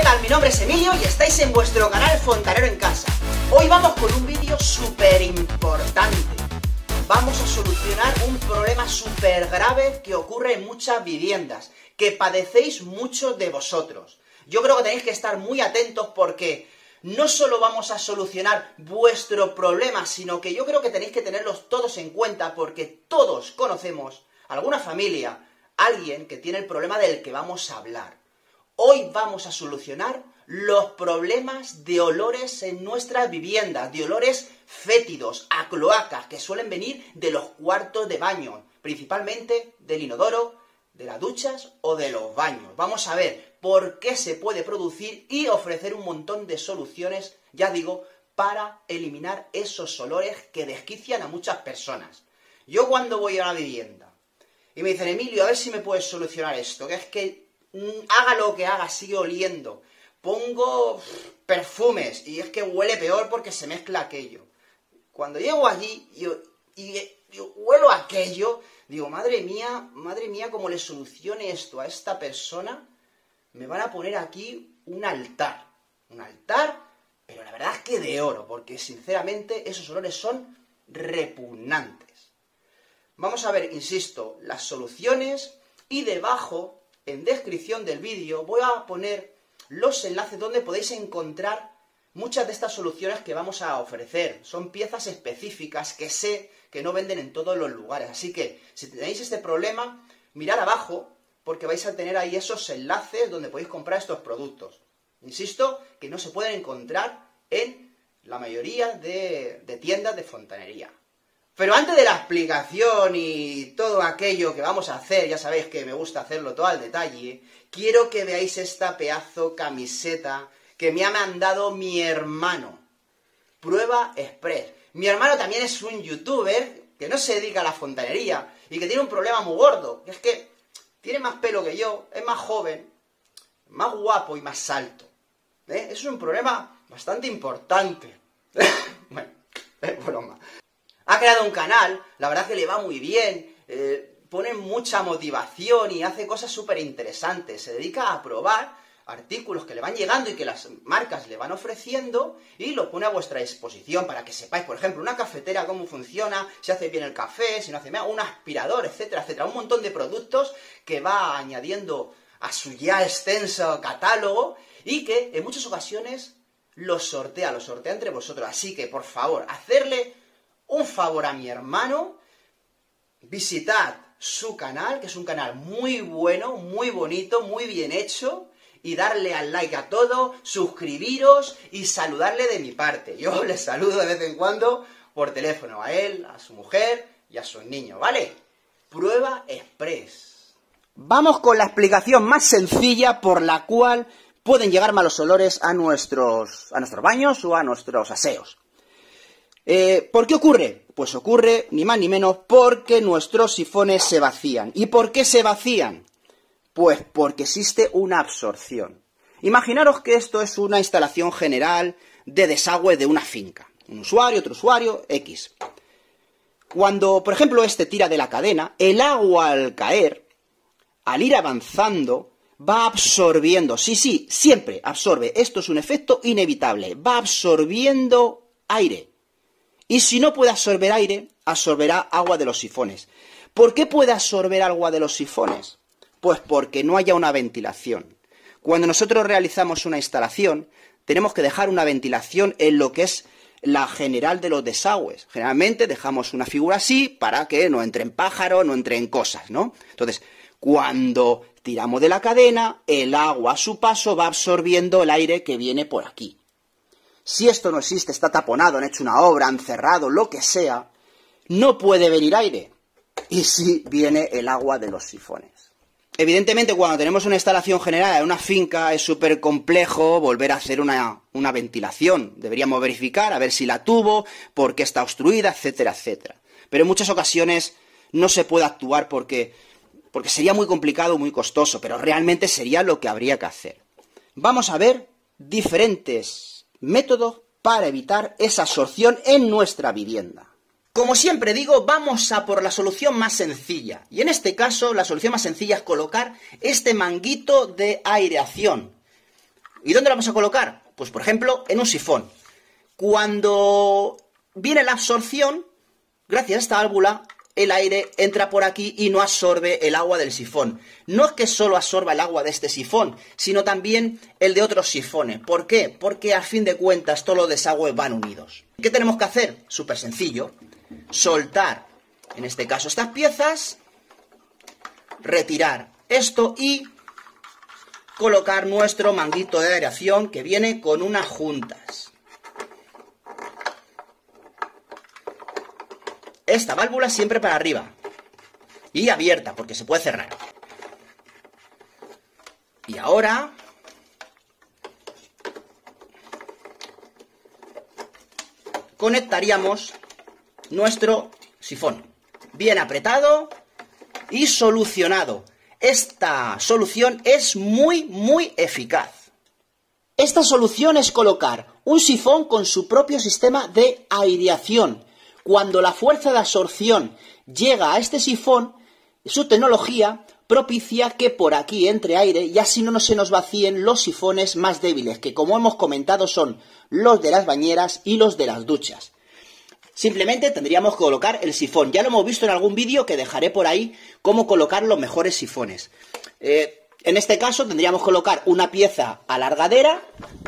tal? Mi nombre es Emilio y estáis en vuestro canal Fontanero en Casa. Hoy vamos con un vídeo súper importante. Vamos a solucionar un problema súper grave que ocurre en muchas viviendas, que padecéis muchos de vosotros. Yo creo que tenéis que estar muy atentos porque no solo vamos a solucionar vuestro problema, sino que yo creo que tenéis que tenerlos todos en cuenta porque todos conocemos alguna familia, alguien que tiene el problema del que vamos a hablar. Hoy vamos a solucionar los problemas de olores en nuestras viviendas, de olores fétidos, a cloacas, que suelen venir de los cuartos de baño, principalmente del inodoro, de las duchas o de los baños. Vamos a ver por qué se puede producir y ofrecer un montón de soluciones, ya digo, para eliminar esos olores que desquician a muchas personas. Yo cuando voy a una vivienda y me dicen, Emilio, a ver si me puedes solucionar esto, que es que haga lo que haga, sigue oliendo. Pongo perfumes y es que huele peor porque se mezcla aquello. Cuando llego allí y huelo aquello, digo, madre mía, cómo le solucione esto a esta persona, me van a poner aquí un altar. Un altar, pero la verdad es que de oro, porque sinceramente esos olores son repugnantes. Vamos a ver, insisto, las soluciones y debajo, en descripción del vídeo, voy a poner los enlaces donde podéis encontrar muchas de estas soluciones que vamos a ofrecer. Son piezas específicas que sé que no venden en todos los lugares. Así que, si tenéis este problema, mirad abajo, porque vais a tener ahí esos enlaces donde podéis comprar estos productos. Insisto, que no se pueden encontrar en la mayoría de tiendas de fontanería. Pero antes de la explicación y todo aquello que vamos a hacer, ya sabéis que me gusta hacerlo todo al detalle, quiero que veáis esta pedazo camiseta que me ha mandado mi hermano. Prueba Express. Mi hermano también es un youtuber que no se dedica a la fontanería y que tiene un problema muy gordo, que es que tiene más pelo que yo, es más joven, más guapo y más alto. Eso es un problema bastante importante. Bueno, es broma. Ha creado un canal, la verdad que le va muy bien, pone mucha motivación y hace cosas súper interesantes. Se dedica a probar artículos que le van llegando y que las marcas le van ofreciendo y lo pone a vuestra disposición para que sepáis, por ejemplo, una cafetera, cómo funciona, si hace bien el café, si no hace mal, un aspirador, etcétera, etcétera. Un montón de productos que va añadiendo a su ya extenso catálogo y que en muchas ocasiones los sortea entre vosotros. Así que, por favor, hacerle un favor a mi hermano, visitad su canal, que es un canal muy bueno, muy bonito, muy bien hecho, y darle al like a todo, suscribiros y saludarle de mi parte. Yo le saludo de vez en cuando por teléfono a él, a su mujer y a sus niños, ¿vale? Prueba Express. Vamos con la explicación más sencilla por la cual pueden llegar malos olores a nuestros baños o a nuestros aseos. ¿Por qué ocurre? Pues ocurre, ni más ni menos, porque nuestros sifones se vacían. ¿Y por qué se vacían? Pues porque existe una absorción. Imaginaros que esto es una instalación general de desagüe de una finca. Un usuario, otro usuario, X. Cuando, por ejemplo, este tira de la cadena, el agua al caer, al ir avanzando, va absorbiendo. Sí, siempre absorbe. Esto es un efecto inevitable. Va absorbiendo aire. Y si no puede absorber aire, absorberá agua de los sifones. ¿Por qué puede absorber agua de los sifones? Pues porque no haya una ventilación. Cuando nosotros realizamos una instalación, tenemos que dejar una ventilación en lo que es la general de los desagües. Generalmente dejamos una figura así para que no entren pájaros, no entren cosas, ¿no? Entonces, cuando tiramos de la cadena, el agua a su paso va absorbiendo el aire que viene por aquí. Si esto no existe, está taponado, han hecho una obra, han cerrado, lo que sea, no puede venir aire. Y sí viene el agua de los sifones. Evidentemente, cuando tenemos una instalación general en una finca, es súper complejo volver a hacer una ventilación. Deberíamos verificar, a ver si la tuvo, por qué está obstruida, etcétera, etcétera. Pero en muchas ocasiones no se puede actuar porque sería muy complicado, muy costoso, pero realmente sería lo que habría que hacer. Vamos a ver diferentes métodos para evitar esa absorción en nuestra vivienda. Como siempre digo, vamos a por la solución más sencilla. Y en este caso, la solución más sencilla es colocar este manguito de aireación. ¿Y dónde la vamos a colocar? Pues, por ejemplo, en un sifón. Cuando viene la absorción, gracias a esta válvula, el aire entra por aquí y no absorbe el agua del sifón. No es que solo absorba el agua de este sifón, sino también el de otros sifones. ¿Por qué? Porque a fin de cuentas todos los desagües van unidos. ¿Qué tenemos que hacer? Súper sencillo. Soltar, en este caso, estas piezas, retirar esto y colocar nuestro manguito de aireación que viene con unas juntas. Esta válvula siempre para arriba y abierta porque se puede cerrar. Y ahora conectaríamos nuestro sifón bien apretado y solucionado. Esta solución es muy eficaz. Esta solución es colocar un sifón con su propio sistema de aireación. Cuando la fuerza de absorción llega a este sifón, su tecnología propicia que por aquí entre aire y así no se nos vacíen los sifones más débiles, que como hemos comentado son los de las bañeras y los de las duchas. Simplemente tendríamos que colocar el sifón. Ya lo hemos visto en algún vídeo que dejaré por ahí cómo colocar los mejores sifones. En este caso tendríamos que colocar una pieza alargadera.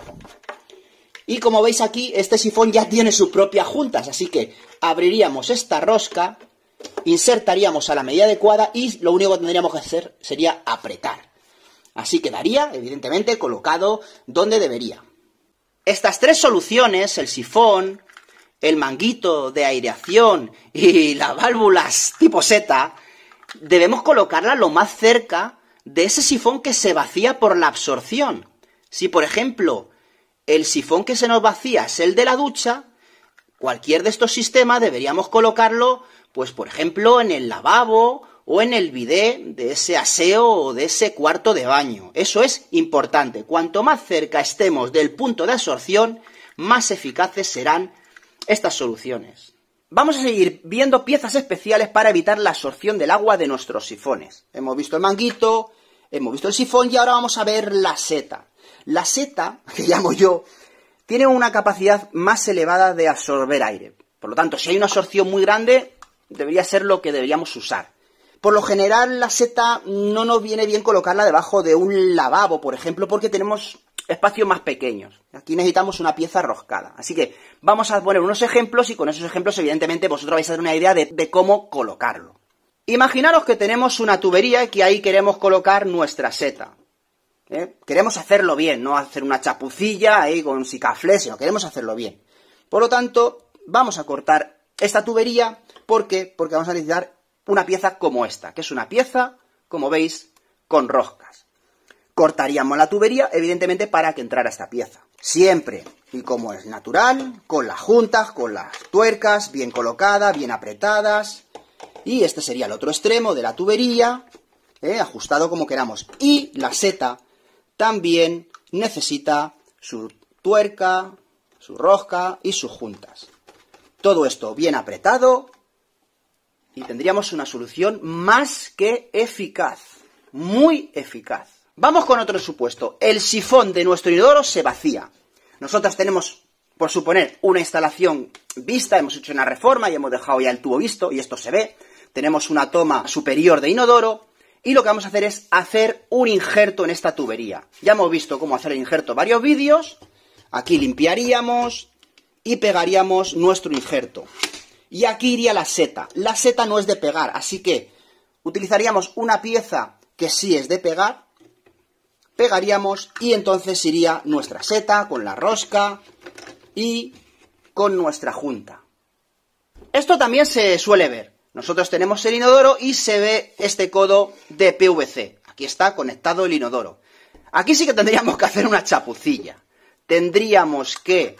Y como veis aquí, este sifón ya tiene sus propias juntas, así que abriríamos esta rosca, insertaríamos a la medida adecuada y lo único que tendríamos que hacer sería apretar. Así quedaría, evidentemente, colocado donde debería. Estas tres soluciones, el sifón, el manguito de aireación y las válvulas tipo Z, debemos colocarlas lo más cerca de ese sifón que se vacía por la absorción. Si, por ejemplo, el sifón que se nos vacía es el de la ducha, cualquier de estos sistemas deberíamos colocarlo, pues por ejemplo, en el lavabo o en el bidé de ese aseo o de ese cuarto de baño. Eso es importante. Cuanto más cerca estemos del punto de absorción, más eficaces serán estas soluciones. Vamos a seguir viendo piezas especiales para evitar la absorción del agua de nuestros sifones. Hemos visto el manguito, hemos visto el sifón y ahora vamos a ver la seta. La seta, que llamo yo, tiene una capacidad más elevada de absorber aire. Por lo tanto, si hay una absorción muy grande, debería ser lo que deberíamos usar. Por lo general, la seta no nos viene bien colocarla debajo de un lavabo, por ejemplo, porque tenemos espacios más pequeños. Aquí necesitamos una pieza roscada. Así que vamos a poner unos ejemplos y con esos ejemplos, evidentemente, vosotros vais a tener una idea de cómo colocarlo. Imaginaros que tenemos una tubería y que ahí queremos colocar nuestra seta. Queremos hacerlo bien, no hacer una chapucilla ahí con sicaflé, sino queremos hacerlo bien. Por lo tanto, vamos a cortar esta tubería. ¿Por qué? Porque vamos a necesitar una pieza como esta, que es una pieza, como veis, con roscas. Cortaríamos la tubería, evidentemente, para que entrara esta pieza. Siempre, y como es natural, con las juntas, con las tuercas, bien colocadas, bien apretadas. Y este sería el otro extremo de la tubería, ajustado como queramos. Y la seta también necesita su tuerca, su rosca y sus juntas. Todo esto bien apretado y tendríamos una solución más que eficaz, muy eficaz. Vamos con otro supuesto. El sifón de nuestro inodoro se vacía. Nosotros tenemos, por suponer, una instalación vista, hemos hecho una reforma y hemos dejado ya el tubo visto y esto se ve. Tenemos una toma superior de inodoro. Y lo que vamos a hacer es hacer un injerto en esta tubería. Ya hemos visto cómo hacer el injerto en varios vídeos. Aquí limpiaríamos y pegaríamos nuestro injerto. Y aquí iría la seta. La seta no es de pegar, así que utilizaríamos una pieza que sí es de pegar. Pegaríamos y entonces iría nuestra seta con la rosca y con nuestra junta. Esto también se suele ver. Nosotros tenemos el inodoro y se ve este codo de PVC. Aquí está conectado el inodoro. Aquí sí que tendríamos que hacer una chapucilla. Tendríamos que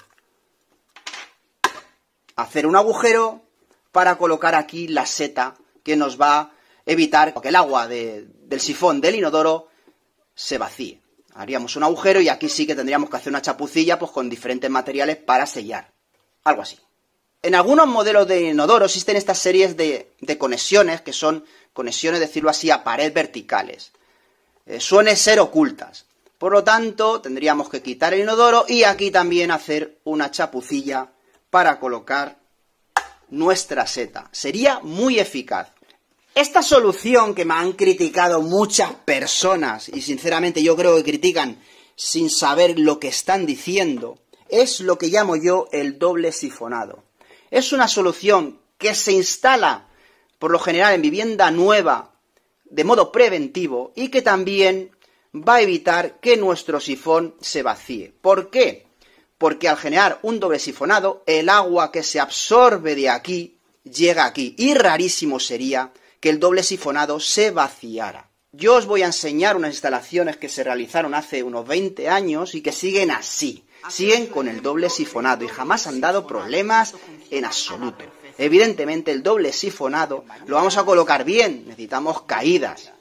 hacer un agujero para colocar aquí la seta que nos va a evitar que el agua del sifón del inodoro se vacíe. Haríamos un agujero y aquí sí que tendríamos que hacer una chapucilla pues con diferentes materiales para sellar. Algo así. En algunos modelos de inodoro existen estas series de conexiones, que son conexiones, decirlo así, a pared verticales. Suelen ser ocultas. Por lo tanto, tendríamos que quitar el inodoro y aquí también hacer una chapucilla para colocar nuestra seta. Sería muy eficaz. Esta solución que me han criticado muchas personas, y sinceramente yo creo que critican sin saber lo que están diciendo, es lo que llamo yo el doble sifonado. Es una solución que se instala por lo general en vivienda nueva de modo preventivo y que también va a evitar que nuestro sifón se vacíe. ¿Por qué? Porque al generar un doble sifonado, el agua que se absorbe de aquí llega aquí, y rarísimo sería que el doble sifonado se vaciara. Yo os voy a enseñar unas instalaciones que se realizaron hace unos 20 años y que siguen así. Siguen con el doble sifonado y jamás han dado problemas en absoluto. Evidentemente el doble sifonado lo vamos a colocar bien, necesitamos caídas,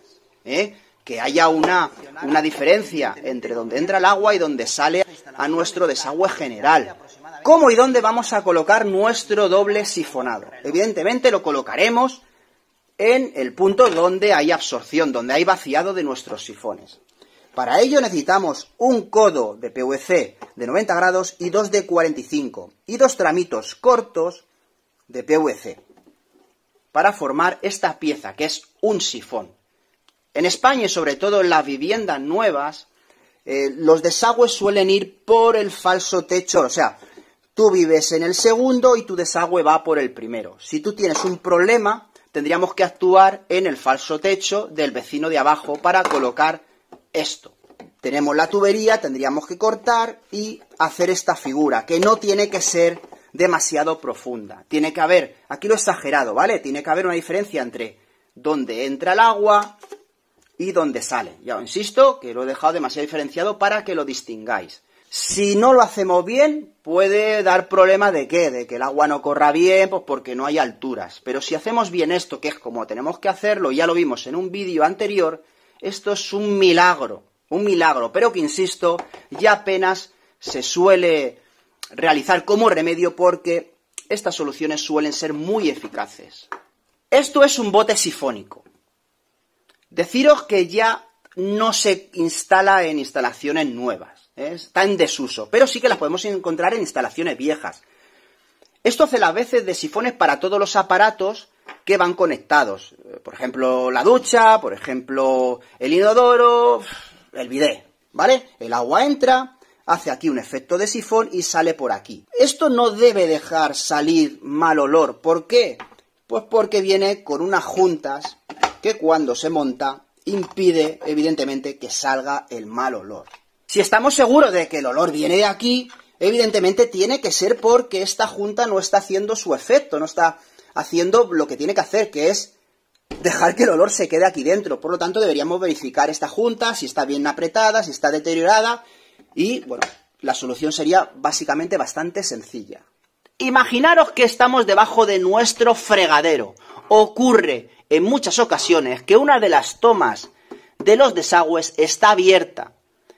que haya una diferencia entre donde entra el agua y donde sale a nuestro desagüe general. ¿Cómo y dónde vamos a colocar nuestro doble sifonado? Evidentemente lo colocaremos en el punto donde hay absorción, donde hay vaciado de nuestros sifones. Para ello necesitamos un codo de PVC de 90 grados y dos de 45 y dos tramitos cortos de PVC para formar esta pieza que es un sifón. En España y sobre todo en las viviendas nuevas, los desagües suelen ir por el falso techo, o sea, tú vives en el segundo y tu desagüe va por el primero. Si tú tienes un problema, tendríamos que actuar en el falso techo del vecino de abajo para colocar esto. Tenemos la tubería, tendríamos que cortar y hacer esta figura, que no tiene que ser demasiado profunda. Tiene que haber, aquí lo he exagerado, ¿vale? Tiene que haber una diferencia entre donde entra el agua y donde sale. Ya os insisto que lo he dejado demasiado diferenciado para que lo distingáis. Si no lo hacemos bien, puede dar problema ¿de qué? De que el agua no corra bien, pues porque no hay alturas. Pero si hacemos bien esto, que es como tenemos que hacerlo, ya lo vimos en un vídeo anterior, esto es un milagro, pero que insisto, ya apenas se suele realizar como remedio porque estas soluciones suelen ser muy eficaces. Esto es un bote sifónico. Deciros que ya no se instala en instalaciones nuevas, está en desuso, pero sí que las podemos encontrar en instalaciones viejas. Esto hace las veces de sifones para todos los aparatos que van conectados. Por ejemplo, la ducha, por ejemplo, el inodoro, el bidé, ¿vale? El agua entra, hace aquí un efecto de sifón y sale por aquí. Esto no debe dejar salir mal olor. ¿Por qué? Pues porque viene con unas juntas que cuando se monta impide, evidentemente, que salga el mal olor. Si estamos seguros de que el olor viene de aquí, evidentemente tiene que ser porque esta junta no está haciendo su efecto, no está haciendo lo que tiene que hacer, que es dejar que el olor se quede aquí dentro. Por lo tanto, deberíamos verificar esta junta, si está bien apretada, si está deteriorada, y, bueno, la solución sería básicamente bastante sencilla. Imaginaros que estamos debajo de nuestro fregadero. Ocurre en muchas ocasiones que una de las tomas de los desagües está abierta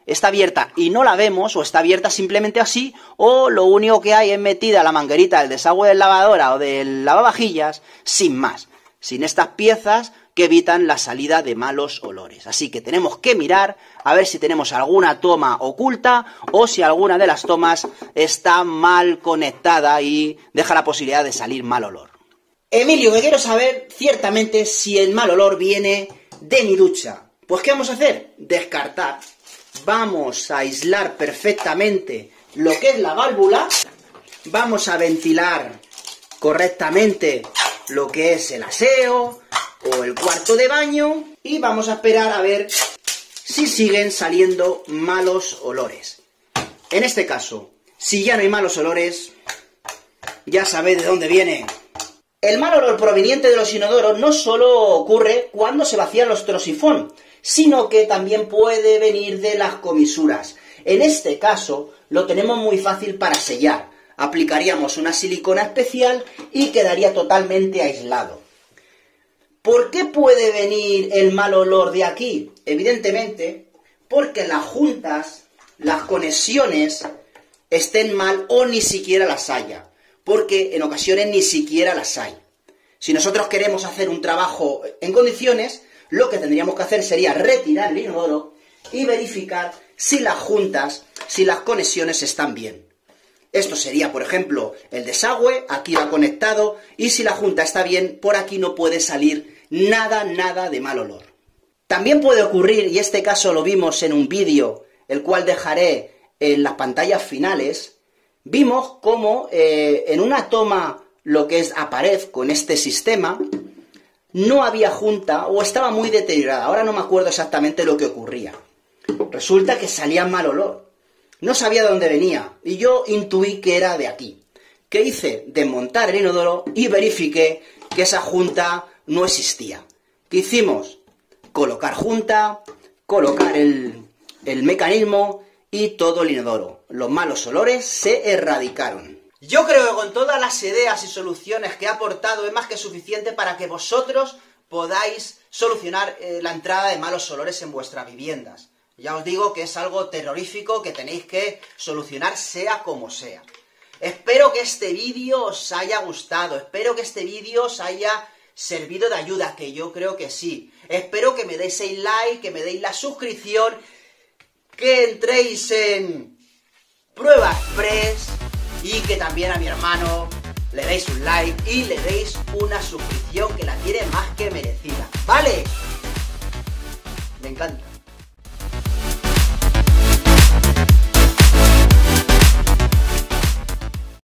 y no la vemos, o está abierta simplemente así, o lo único que hay es metida la manguerita del desagüe de lavadora o del lavavajillas, sin más, sin estas piezas que evitan la salida de malos olores. Así que tenemos que mirar a ver si tenemos alguna toma oculta o si alguna de las tomas está mal conectada y deja la posibilidad de salir mal olor. Emilio, que quiero saber ciertamente si el mal olor viene de mi ducha. Pues ¿qué vamos a hacer? Descartar. Vamos a aislar perfectamente lo que es la válvula. Vamos a ventilar correctamente lo que es el aseo o el cuarto de baño. Y vamos a esperar a ver si siguen saliendo malos olores. En este caso, si ya no hay malos olores, ya sabéis de dónde viene. El mal olor proveniente de los inodoros no solo ocurre cuando se vacían los trosifón, sino que también puede venir de las comisuras. En este caso, lo tenemos muy fácil para sellar. Aplicaríamos una silicona especial y quedaría totalmente aislado. ¿Por qué puede venir el mal olor de aquí? Evidentemente, porque las juntas, las conexiones, estén mal o ni siquiera las haya. Porque en ocasiones ni siquiera las hay. Si nosotros queremos hacer un trabajo en condiciones, lo que tendríamos que hacer sería retirar el inodoro y verificar si las juntas, si las conexiones están bien. Esto sería, por ejemplo, el desagüe, aquí va conectado, y si la junta está bien, por aquí no puede salir nada de mal olor. También puede ocurrir, y este caso lo vimos en un vídeo, el cual dejaré en las pantallas finales, vimos cómo en una toma, lo que es a pared con este sistema, no había junta o estaba muy deteriorada. Ahora no me acuerdo exactamente lo que ocurría. Resulta que salía mal olor. No sabía de dónde venía y yo intuí que era de aquí. ¿Qué hice? Desmontar el inodoro y verifiqué que esa junta no existía. ¿Qué hicimos? Colocar junta, colocar el mecanismo y todo el inodoro. Los malos olores se erradicaron. Yo creo que con todas las ideas y soluciones que he aportado es más que suficiente para que vosotros podáis solucionar la entrada de malos olores en vuestras viviendas. Ya os digo que es algo terrorífico que tenéis que solucionar sea como sea. Espero que este vídeo os haya gustado, espero que este vídeo os haya servido de ayuda, que yo creo que sí. Espero que me deis el like, que me deis la suscripción, que entréis en Prueba Express y que también a mi hermano le deis un like y le deis una suscripción que la tiene más que merecida. ¿Vale? Me encanta.